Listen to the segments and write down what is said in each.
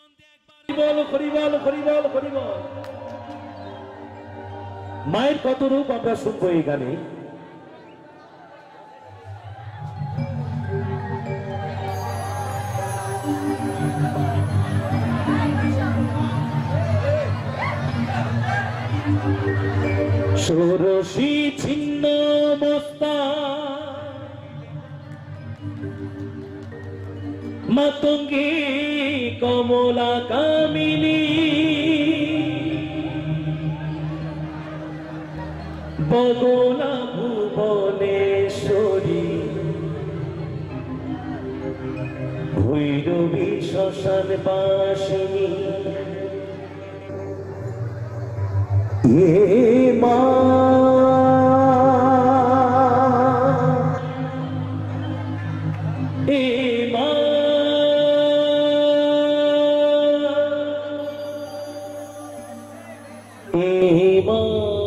মায়ের কত রূপ আমরা শুনবো এই গানে। ষোড়শী ছিন্ন মস্তা মাতঙ্গী কমলা কামিনী বদনা ভুবনেশ্বরী ভৈরবী শ্মশান বাসিনী এ মা এ মা এ মা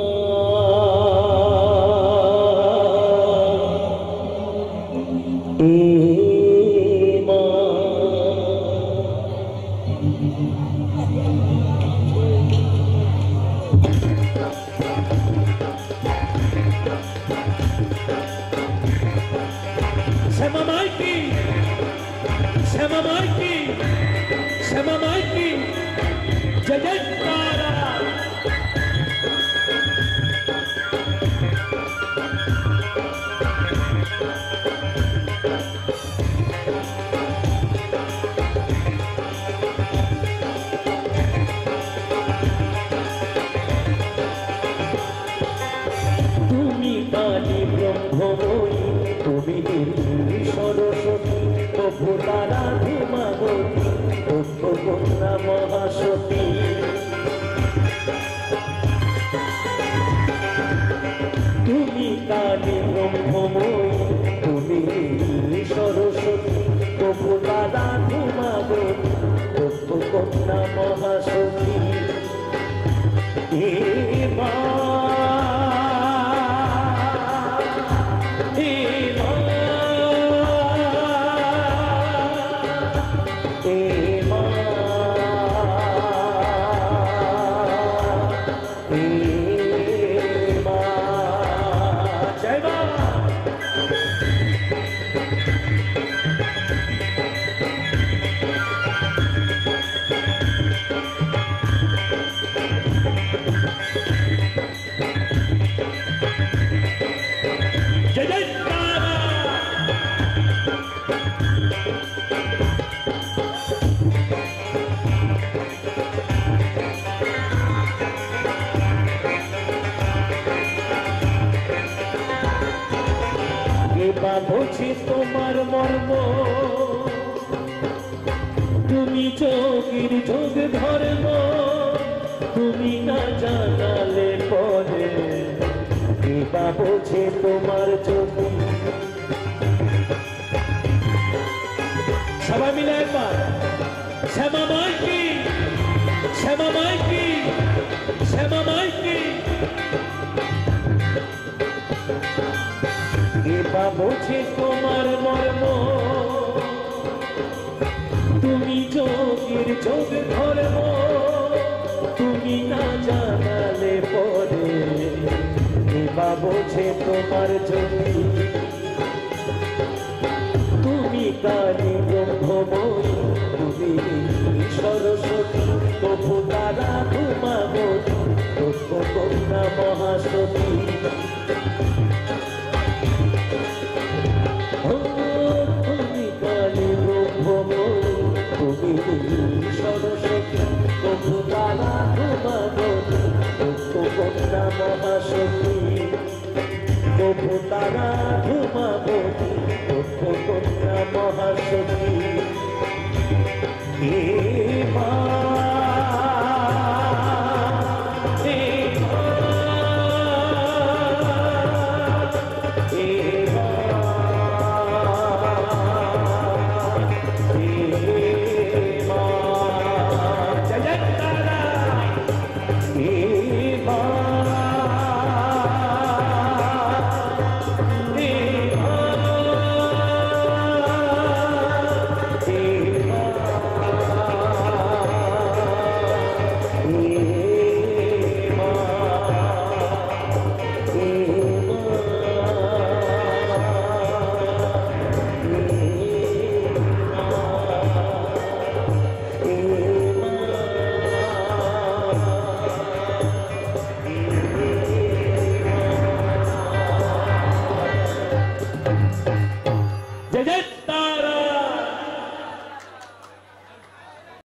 Shema Maiki, Shema Maiki, Shema Maiki, Jayantara. Tumi Kali Brahmamoi, Tumi Nirmali Saraswati, Prabhutara Dhumagoti, Prabhukonna Mahasati. Tumi Kali Brahmamoi, Tumi Nirmali Saraswati, Prabhutara Dhumagoti, Prabhukonna Mahasati. Hey Ma. বুঝি তোমার মর্ম তুমি চোখের চোখ ধর্ম তুমি না জানালে পরে কিবা বুঝি তোমার চোখে সবাই মিলে একবার শ্যামা মাইকি শ্যামা মাইকি শ্যামা মাইকি বুঝে তোমার মর্ম তুমি চোখের চোখ ধর্ম তুমি না জানালে পরে এবা বুঝে তোমার চোখে তুমি কালী ব্রহ্মময়ী তুমি সরস্বতী প্রভুতারা ধূমাবতী প্রভুকন্যা মহাসতী সরস্বতী প্রভুতারা ধূমাবতী প্রভুকন্যা মহাসতী প্রভুতারা ধূমাবতী প্রভুকন্যা মহাসতী